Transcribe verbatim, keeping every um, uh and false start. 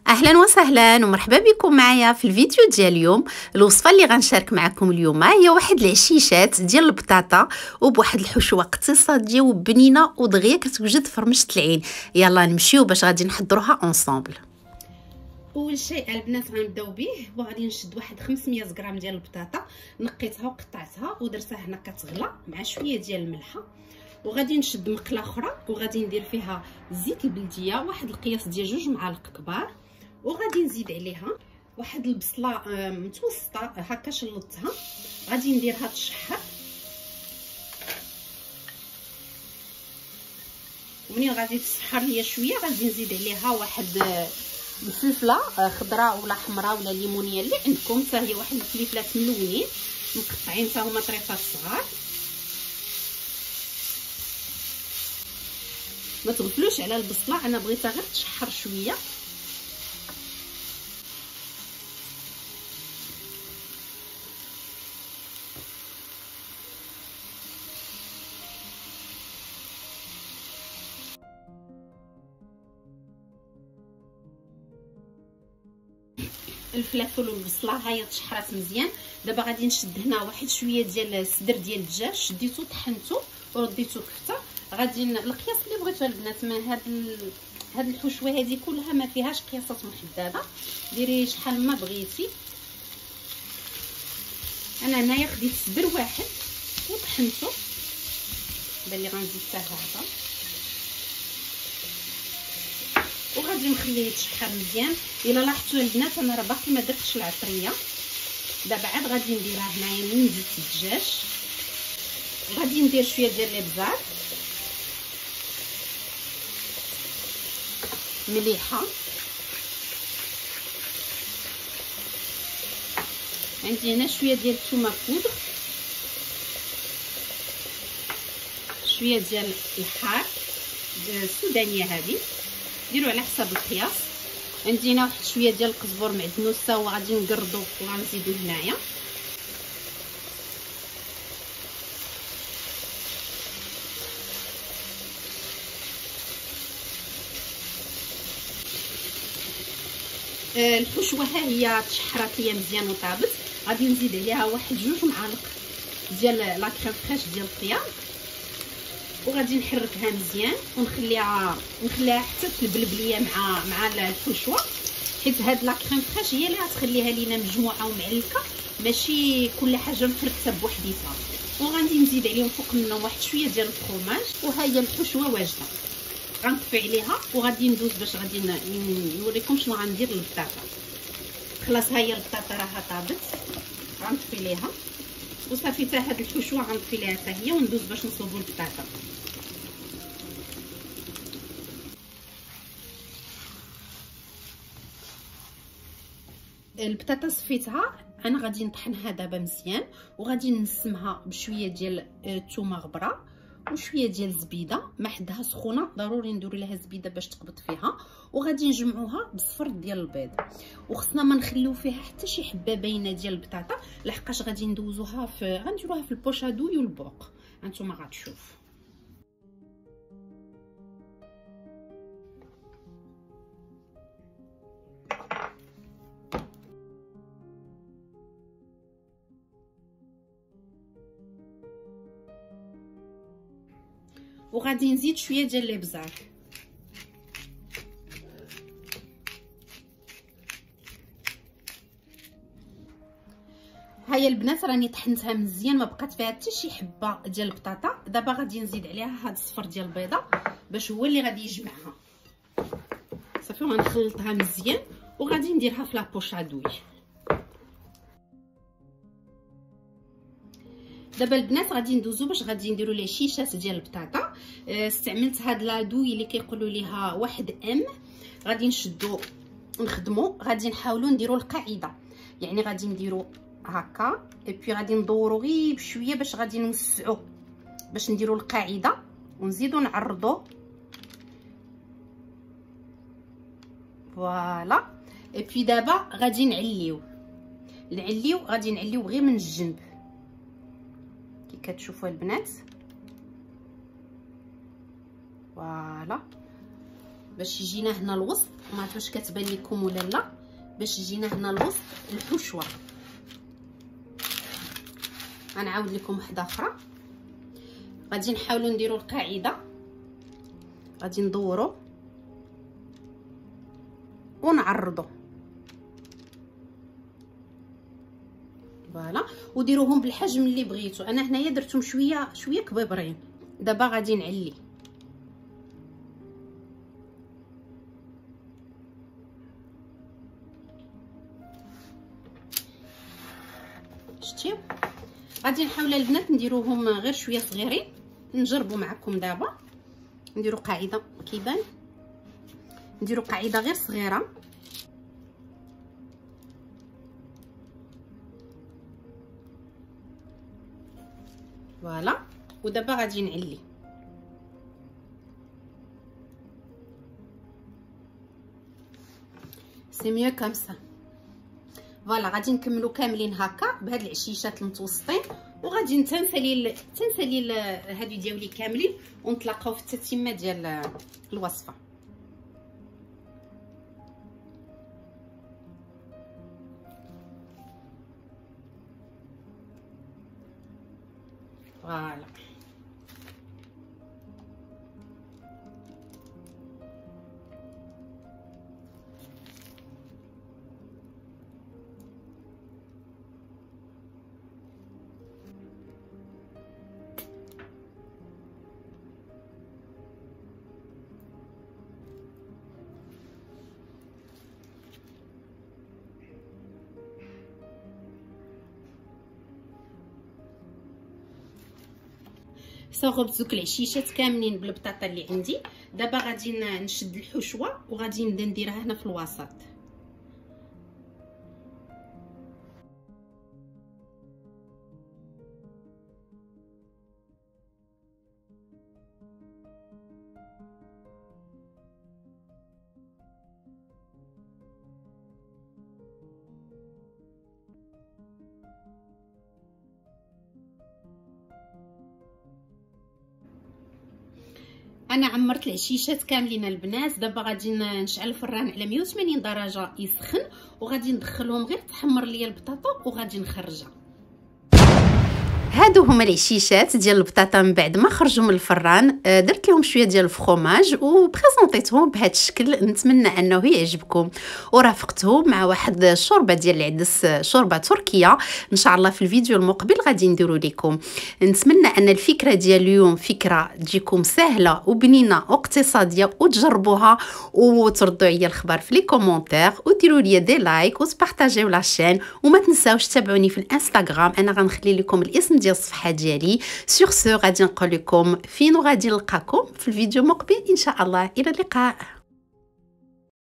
اهلا وسهلا ومرحبا بكم معايا في الفيديو ديال اليوم. الوصفه اللي غنشارك معكم اليوم هي واحد العشيشات ديال البطاطا وبواحد الحشوه اقتصاديه وبنينه ودغيا كتوجد في رمشه العين. يلا نمشيو باش غادي نحضروها اونصومبل. اول شيء البنات غنبداو به، وغادي نشد واحد خمسمية غرام ديال البطاطا، نقيتها وقطعتها ودرتها هنا كتغلى مع شويه ديال الملحه، وغادي نشد مقله اخرى وغادي ندير فيها زيت البلديه واحد القياس ديال جوج معالق كبار، وغادي نزيد عليها واحد البصله متوسطه هكا شلطتها، غادي نديرها تشحر. ومنين غادي تشحر ليا شويه غادي نزيد عليها واحد الفلفله خضراء ولا حمراء ولا ليمونيه اللي عندكم، حتى هي واحد الفلفلات ملونين مقطعين حتى هما طريفات صغار. ما تغفلوش على البصله، انا بغيتها غير تشحر شويه. الفلفل والبصله هاهي تشحرات مزيان. دابا غادي نشد هنا واحد شويه ديال الصدر ديال الدجاج، شديتو طحنتو ورديتو كفته. غادي القياس اللي بغيتو البنات، ما هاد ال... هاد الحشوه هذه كلها ما فيهاش قياسات محدده، ديري شحال ما بغيتي. انا هنايا خديت صدر واحد وطحنتو، بان لي غنزيد حتى هذا، وغادي نخليه يتشحر مزيان. الا لاحظتوا البنات انا راه باقي ما درتش العطريه، دابا عاد غادي نديرها هنايا من زيت الدجاج. غادي ندير شويه ديال الابزار، مليحه، عندي هنا شويه ديال الثومه بودر، شويه ديال الحار السودانيه هذه ديروا على حسب القياس. عندي هنا واحد شويه ديال القزبر معدنوسه وغادي نقرضو وغنزيدو هنايا. الحشوه ها هي تشحرات ليا مزيان وطابت، غادي نزيد عليها واحد جوج معالق ديال لا كريم فريش ديال الخيار، وغادي نحركها مزيان ونخليها نخليها حتى تلبلبليه مع مع الحشوه، حيت هاد لا كريم فريش هي اللي غتخليها لينا مجموعه ومعلكه، ماشي كل حاجه مفركته بوحديتها. وغادي نزيد عليهم فوق منهم واحد شويه ديال الفرماج. وها هي الحشوه واجده، غنطفي عليها وغادي ندوز باش غادي نوريكم شنو غندير للبطاطا. خلاص ها هي البطاطا راها طابت، غنطفي ليها وصافي. حتى هاد الحشوه غنطفي ليها حتى هي وندوز باش نصوبوا البطاطا. البطاطا صفيتها، انا غادي نطحنها دابا مزيان وغادي نسمها بشويه ديال الثومه غبره وشويه ديال الزبيده، ما حدها سخونه ضروري نديروا لها زبيده باش تقبض فيها، وغادي نجمعوها بالصفر ديال البيض. وخصنا ما نخليو فيها حتى شي حبه باينه ديال البطاطا، لحقاش غادي ندوزوها في غنديروها في البوشادوي والبوق، هانتوما غتشوف. وغادي نزيد شويه ديال الابزار. هيا البنات راني طحنتها مزيان، ما بقات فيها حتى شي حبه ديال البطاطا. دابا غادي نزيد عليها هاد الصفر ديال البيضه باش هو اللي غادي يجمعها. صافي غنخلطها مزيان وغادي نديرها في لابوشادوي. دابا البنات غادي ندوزو باش غادي نديرو ليه شيشات ديال البطاطا. استعملت هاد لادوي اللي كيقولوا ليها واحد ام، غادي نشدو نخدمو. غادي نحاولوا نديرو القاعده، يعني غادي نديرو هكا ايبي غادي ندورو غير بشويه باش غادي نوسعو باش نديرو القاعده ونزيدو نعرضو. فوالا. ايبي دابا غادي نعليو نعليو غادي نعليو غير من الجنب كي كتشوفوا البنات. فوالا باش يجينا هنا الوسط ما عرفت واش كتبان لكم ولا لا، باش تجينا هنا الوسط الحشوه. غنعاود لكم وحده اخرى. غادي نحاولوا نديروا القاعده، غادي ندوروا ونعرضوا فوالا، وديروهم بالحجم اللي بغيتو. انا هنايا درتهم شويه شويه كبيبرين. دابا غادي نعلي، شتيو. غادي نحاول البنات نديروهم غير شويه صغيرين، نجربوا معكم دابا. نديروا قاعده كيبان، نديروا قاعده غير صغيره. فوالا، ودابا غادي نعلي. سي ميو كوم سا. فوالا، غادي نكملوا كاملين هكا بهاد العشيشات المتوسطين، وغادي تنسالي تنسالي هادو ديالي كاملين، ونتلاقاو في التتمه ديال الوصفه. فوالا، صاغبت دوك العشيشات كاملين بالبطاطا اللي عندي. دابا غادي نشد الحشوه وغادي نبدا نديرها هنا في الوسط. انا عمرت العشيشات كاملين البنات. دابا غادي نشعل الفران على مية وثمانين درجه يسخن، وغادي ندخلهم غير تحمر ليا البطاطا وغادي نخرجها. هادو هما العشيشات ديال البطاطا من بعد ما خرجوا من الفران. درت لهم شويه ديال الفخوماج وبريزونطيتهم بهذا الشكل. نتمنى انه يعجبكم، ورافقته مع واحد الشوربه ديال العدس، شوربه تركيه. ان شاء الله في الفيديو المقبل غادي نديرو لكم. نتمنى ان الفكره ديال اليوم فكره تجيكم سهله وبنينه واقتصاديه، وتجربوها وتردوا عليا الخبر في لي كومونتير، وديروا لي دي لايك وتبارطاجيو لاشين، وما تنساوش تتابعوني في الانستغرام. انا غنخلي لكم الاسم ديال الصفحه ديالي. سور سو غادي نقول لكم فين وغادي نلقاكم في الفيديو المقبل ان شاء الله. الى اللقاء.